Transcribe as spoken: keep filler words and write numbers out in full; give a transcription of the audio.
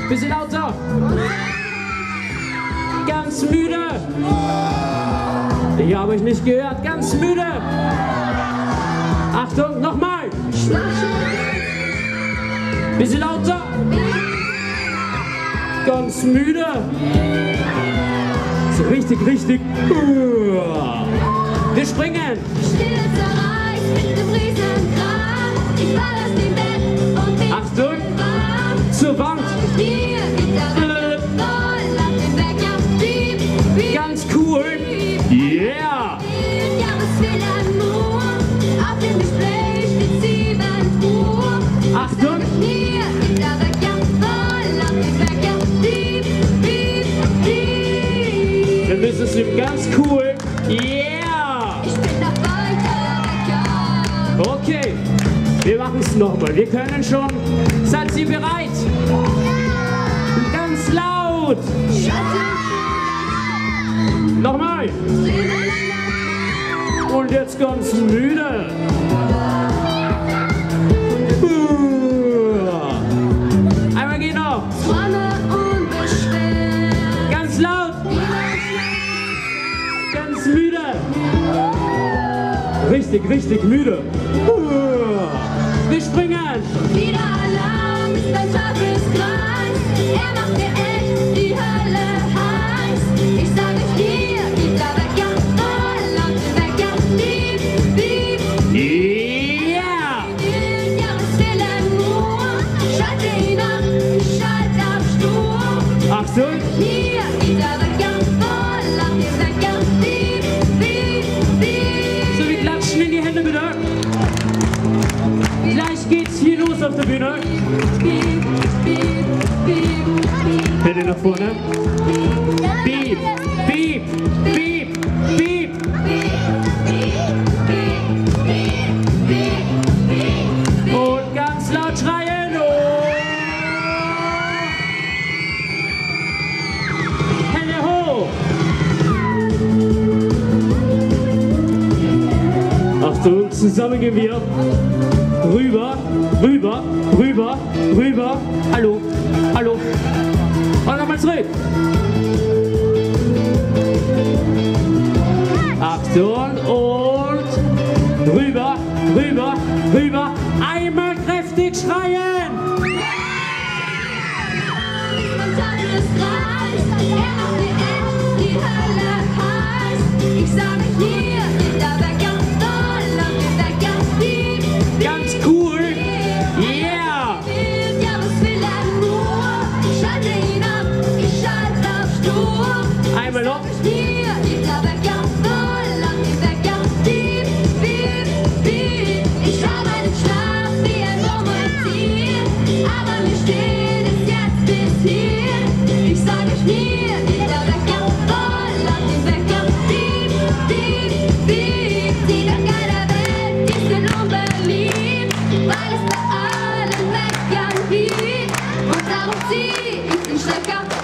Bisschen lauter. Ganz müde. Ich habe euch nicht gehört. Ganz müde. Achtung, nochmal. Bisschen lauter. Ganz müde. So richtig, richtig. Wir springen. Achtung. Zur Wand. Ganz cool. Yeah. Achtung. Wir müssen es ihm ganz cool. Yeah. Okay. Wir machen es nochmal. Wir können schon. Seid ihr bereit? Ganz laut. Nochmal. Und jetzt ganz müde. Einmal geht noch. Ganz laut. Ganz müde. Richtig, richtig müde. Wir springen. Wieder Alarm ist ein Teufelskreis. Er macht mir echt die Hölle heiß. Ich sag euch hier, gibt der Wecker voll und der Wecker piep, piep, piep. Yeah! Ja, was will er nur? Schalte ihn ab, schalt ab stur. Achtung! Hier gibt der Wecker voll und der Wecker piep, piep, piep. So, wir klatschen in die Hände bitte. Gleich geht's hier los auf der Bühne. Bitte nach vorne. Piep, piep, piep, piep. Und ganz laut schreien. Oh. Hände hoch. Achtung, zusammen gehen wir. Rüber, rüber, rüber, rüber. Hallo, hallo. Und nochmal zurück. Achtung und rüber, rüber, rüber. Einmal kräftig schreien. Ich sage hier, der Wecker voll und der Wecker piep. Ganz cool. Yeah. Ja, was will er nur? Schalte ihn ab, ich schalte auf stur. Einmal noch. Hier gibt der Wecker voll und der Wecker piep, piep, piep. Ich habe einen Schlaf wie ein Wohnmobil, aber mir steht es jetzt bis hier. Ich sage euch hier, gibt der Wecker voll und der Wecker piep, piep, piep. Die Wecker der Welt, die sind unbeliebt, weil es bei allen Weckern gibt. Und darum zieh ich den Stecker